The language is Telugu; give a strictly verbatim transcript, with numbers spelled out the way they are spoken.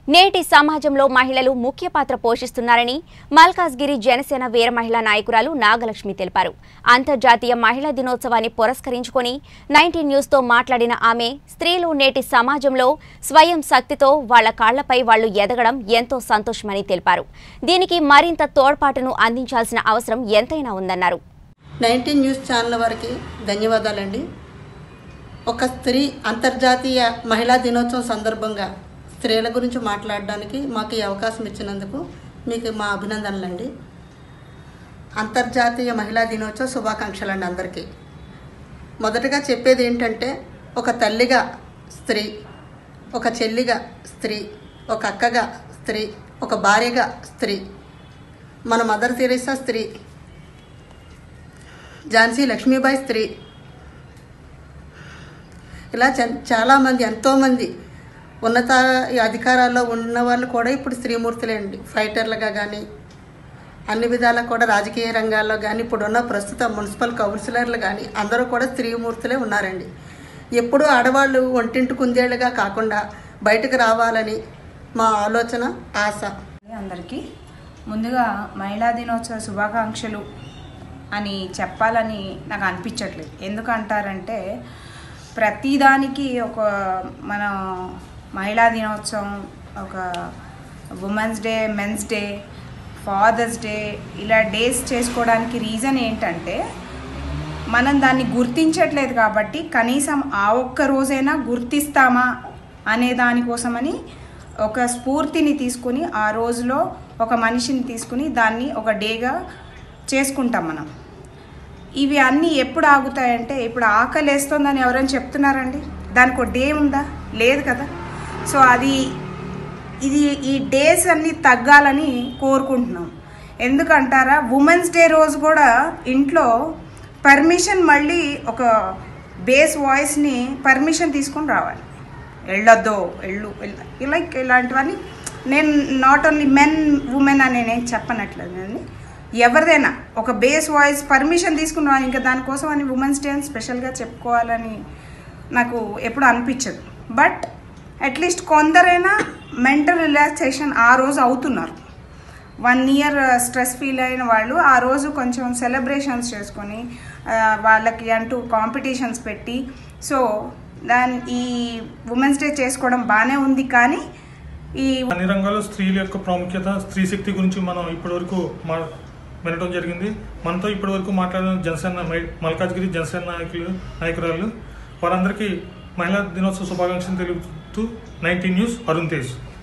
నేటి సమాజంలో మహిళలు ముఖ్య పాత్ర పోషిస్తున్నారని మల్కాజ్గిరి జనసేన వీర మహిళా నాయకురాలు నాగలక్ష్మి తెలిపారు. అంతర్జాతీయ మహిళా దినోత్సవాన్ని పురస్కరించుకొని నైన్టీన్ న్యూస్ తో మాట్లాడిన ఆమె స్త్రీలు నేటి సమాజంలో స్వయం శక్తితో వాళ్ల కాళ్లపై వాళ్లు ఎదగడం ఎంతో సంతోషమని తెలిపారు. దీనికి మరింత తోడ్పాటును అందించాల్సిన అవసరం ఎంతైనా ఉందన్నారు. నైన్టీన్ న్యూస్ ఛానల్ వారికి ధన్యవాదాలండి. ఒక స్త్రీ అంతర్జాతీయ మహిళా దినోత్సవం సందర్భంగా స్త్రీల గురించి మాట్లాడడానికి మాకు ఈ అవకాశం ఇచ్చినందుకు మీకు మా అభినందనలండి. అంతర్జాతీయ మహిళా దినోత్సవ శుభాకాంక్షలు అండి అందరికీ. మొదటగా చెప్పేది ఏంటంటే, ఒక తల్లిగా స్త్రీ, ఒక చెల్లిగా స్త్రీ, ఒక అక్కగా స్త్రీ, ఒక భార్యగా స్త్రీ, మన మదర్ తెరీసా స్త్రీ, ఝాన్సీ లక్ష్మీబాయి స్త్రీ, ఇలా చాలామంది ఎంతోమంది ఉన్నత అధికారాల్లో ఉన్న వాళ్ళు కూడా ఇప్పుడు స్త్రీమూర్తులే అండి. ఫైటర్లుగా కానీ అన్ని విధాలా కూడా రాజకీయ రంగాల్లో కానీ ఇప్పుడున్న ప్రస్తుత మున్సిపల్ కౌన్సిలర్లు కానీ అందరూ కూడా స్త్రీమూర్తులే ఉన్నారండి. ఎప్పుడూ ఆడవాళ్ళు ఒంటింటి కుందేళ్ళుగా కాకుండా బయటకు రావాలని మా ఆలోచన, ఆశ. అందరికీ ముందుగా మహిళా దినోత్సవ శుభాకాంక్షలు అని చెప్పాలని నాకు అనిపించట్లేదు. ఎందుకంటారంటే ప్రతిదానికి ఒక మన మహిళా దినోత్సవం, ఒక women's day, men's day, father's day, ఇలా డేస్ చేసుకోవడానికి రీజన్ ఏంటంటే మనం దాన్ని గుర్తించట్లేదు కాబట్టి కనీసం ఆ ఒక్క రోజైనా గుర్తిస్తామా అనే దానికోసమని ఒక స్ఫూర్తిని తీసుకుని ఆ రోజులో ఒక మనిషిని తీసుకుని దాన్ని ఒక డేగా చేసుకుంటాం మనం. ఇవి అన్నీ ఎప్పుడు ఆగుతాయంటే, ఇప్పుడు ఆకలి వేస్తుందని ఎవరైనా చెప్తున్నారండి? దానికి ఒక డే ఉందా? లేదు కదా. సో అది ఇది ఈ డేస్ అన్నీ తగ్గాలని కోరుకుంటున్నాం. ఎందుకంటారా, ఉమెన్స్ డే రోజు కూడా ఇంట్లో పర్మిషన్, మళ్ళీ ఒక బేస్ వాయిస్ని పర్మిషన్ తీసుకొని రావాలి. వెళ్ళొద్దో వెళ్ళు లైక్ ఇలాంటివన్నీ. నేను నాట్ ఓన్లీ మెన్ ఉమెన్ అని నేను చెప్పనట్లేదండి, ఎవరిదైనా ఒక బేస్ వాయిస్ పర్మిషన్ తీసుకున్నాను. ఇంకా దానికోసం అని ఉమెన్స్ డే అని స్పెషల్గా చెప్పుకోవాలని నాకు ఎప్పుడు అనిపించదు. బట్ అట్లీస్ట్ కొందరైనా మెంటల్ రిలాక్సేషన్ ఆ రోజు అవుతున్నారు. వన్ ఇయర్ స్ట్రెస్ ఫీల్ అయిన వాళ్ళు ఆ రోజు కొంచెం సెలబ్రేషన్స్ చేసుకొని వాళ్ళకి అంటూ కాంపిటీషన్స్ పెట్టి, సో దాని ఈ ఉమెన్స్ డే చేసుకోవడం బాగానే ఉంది. కానీ ఈ అన్ని రంగాల్లో స్త్రీల యొక్క ప్రాముఖ్యత, స్త్రీ శక్తి గురించి మనం ఇప్పటివరకు మా వినడం జరిగింది. మనతో ఇప్పటి వరకు మాట్లాడిన జనసేన మల్కాజ్గిరి జనసేన నాయకులు నాయకురాలు వారందరికీ మహిళా దినోత్సవ శుభాకాంక్షలు తెలుపుతూ నైన్టీన్ న్యూస్ అరుణ్ తేజ్.